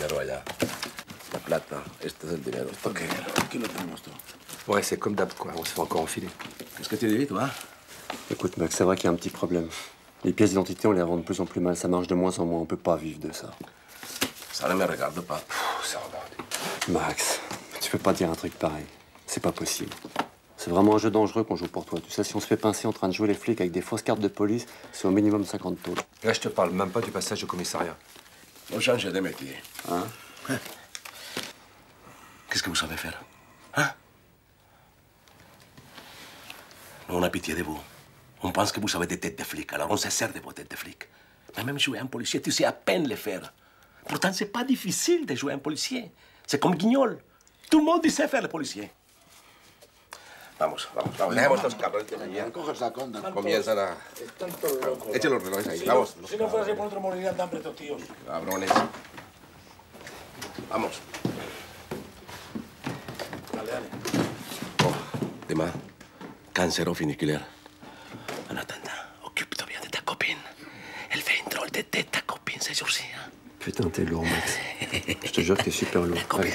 dinero allá. La plata, este es el dinero. Ok, aquí lo tenemos todo. Ouais, c'est comme d'hab, quoi. On se fait encore enfiler. Qu'est-ce que tu dis, toi? Écoute, Max, c'est vrai qu'il y a un petit problème. Les pièces d'identité, on les revend de plus en plus mal. Ça marche de moins en moins. On peut pas vivre de ça. Ça ne me regarde pas. Max, tu peux pas dire un truc pareil. C'est pas possible. C'est vraiment un jeu dangereux qu'on joue pour toi. Tu sais, si on se fait pincer en train de jouer les flics avec des fausses cartes de police, c'est au minimum 50 taux. Là, je te parle même pas du passage au commissariat. On change de métier. Hein? Qu'est-ce que vous savez faire? Hein? On a pitié de vous. On pense que vous avez des têtes de flics, alors on se sert de vos têtes de flics. Mais même jouer un policier, tu sais à peine le faire. Pourtant, c'est pas difficile de jouer un policier. C'est comme Guignol. Tout le monde sait faire le policier. Vamos, vamos, vamos. Dejemos estos cabrones de allí. Coges la conda. Comienzan a... Están todos locos. Echen los relojes ahí, vamos. Si no fuera así por otro, morirían de hambre estos tíos. Cabrones. Vamos. Dale, dale. Oh, demain, cancer au funiculaire. En attendant, occupe-toi bien de ta copine. Elle fait une drôle de tête, ta copine, ces jours-ci. Hein? Putain, t'es lourd, Max. Je te jure que t'es super lourd. Ta copine.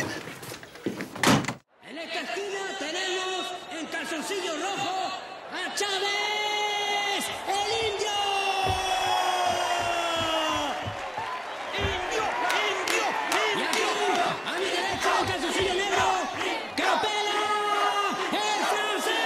En esta esquina tenemos en calzoncillo rojo a Chávez, el indio. ¡Indio! ¡Indio! Y aquí, a mi derecha, en calzoncillo negro, Capela, el francés.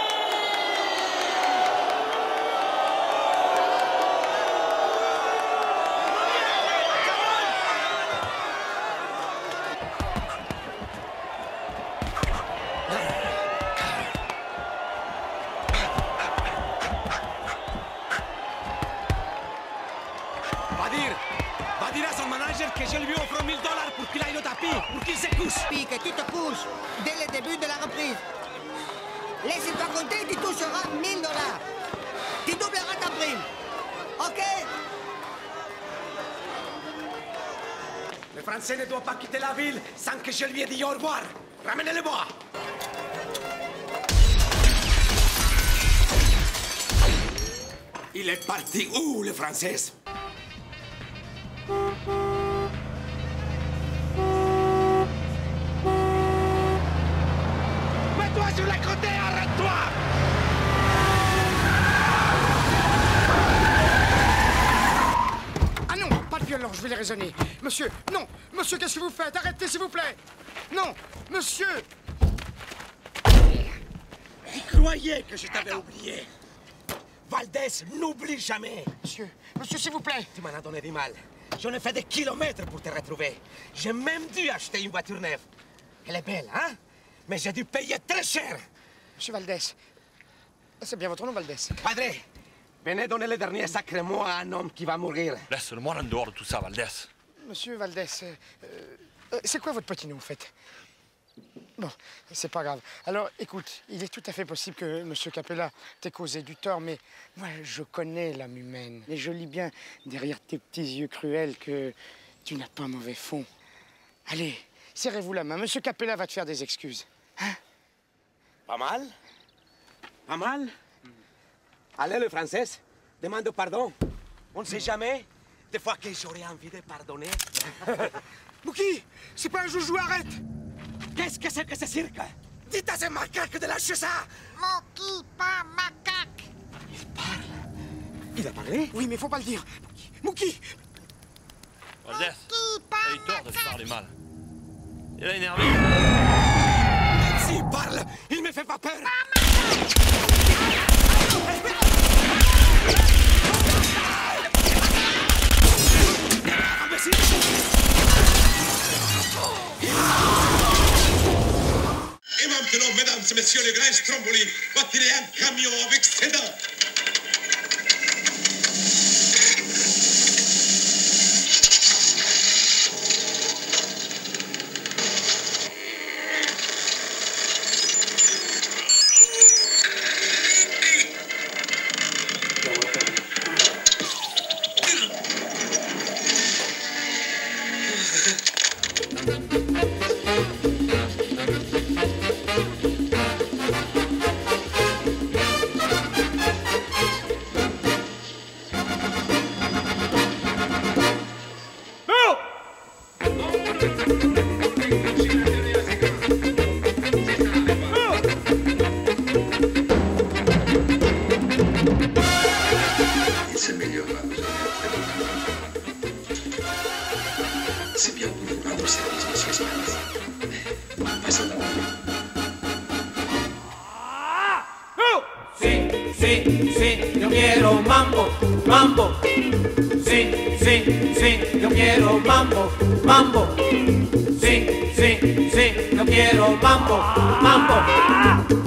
Va dire à son manager que je lui offre $1000 pour qu'il aille au tapis, pour qu'il se couche. Puis que tu te couches dès le début de la reprise. Laisse-toi compter, tu toucheras $1000. Tu doubleras ta prime. OK? Le Français ne doit pas quitter la ville sans que je lui ai dit au revoir. Ramenez-le-moi. Il est parti où, le Français? Mets-toi sur les côtés, arrête-toi! Ah non, pas de violence, je vais les raisonner. Monsieur, non, monsieur, qu'est-ce que vous faites? Arrêtez, s'il vous plaît. Non, monsieur. Tu croyais que je t'avais oublié? Valdez, n'oublie jamais. Monsieur, monsieur, s'il vous plaît. Tu m'en as donné du mal. J'en ai fait des kilomètres pour te retrouver. J'ai même dû acheter une voiture neuve. Elle est belle, hein? Mais j'ai dû payer très cher. Monsieur Valdez. C'est bien votre nom, Valdez. Padre, venez donner le dernier sacré mot à un homme qui va mourir. Laisse-le-moi en dehors de tout ça, Valdez. Monsieur Valdez, c'est quoi votre petit nom, en fait? Bon, c'est pas grave. Alors, écoute, il est tout à fait possible que monsieur Capella t'ait causé du tort, mais moi, je connais l'âme humaine. Et je lis bien derrière tes petits yeux cruels que tu n'as pas mauvais fond. Allez, serrez-vous la main. Monsieur Capella va te faire des excuses. Hein? Pas mal? Pas mal? Allez, le Français, demande pardon. On ne sait jamais. Des fois que j'aurais envie de pardonner. Mouki, c'est pas un joujou, arrête! Qu'est-ce que c'est que ce cirque? Dites à ces macaques de lâcher ça! Moki, pas macaque. Il parle. Il a parlé? Oui, mais faut pas le dire. Mouki! Valdez, il tort de se parler mal. Il est énervé. S'il parle, il me fait pas peur! Et maintenant, mesdames et messieurs, le grand Stromboli va tirer un camion avec ses dents. Sí, yo quiero mambo, mambo. Sí, yo quiero mambo, mambo. Sí, yo quiero mambo, mambo.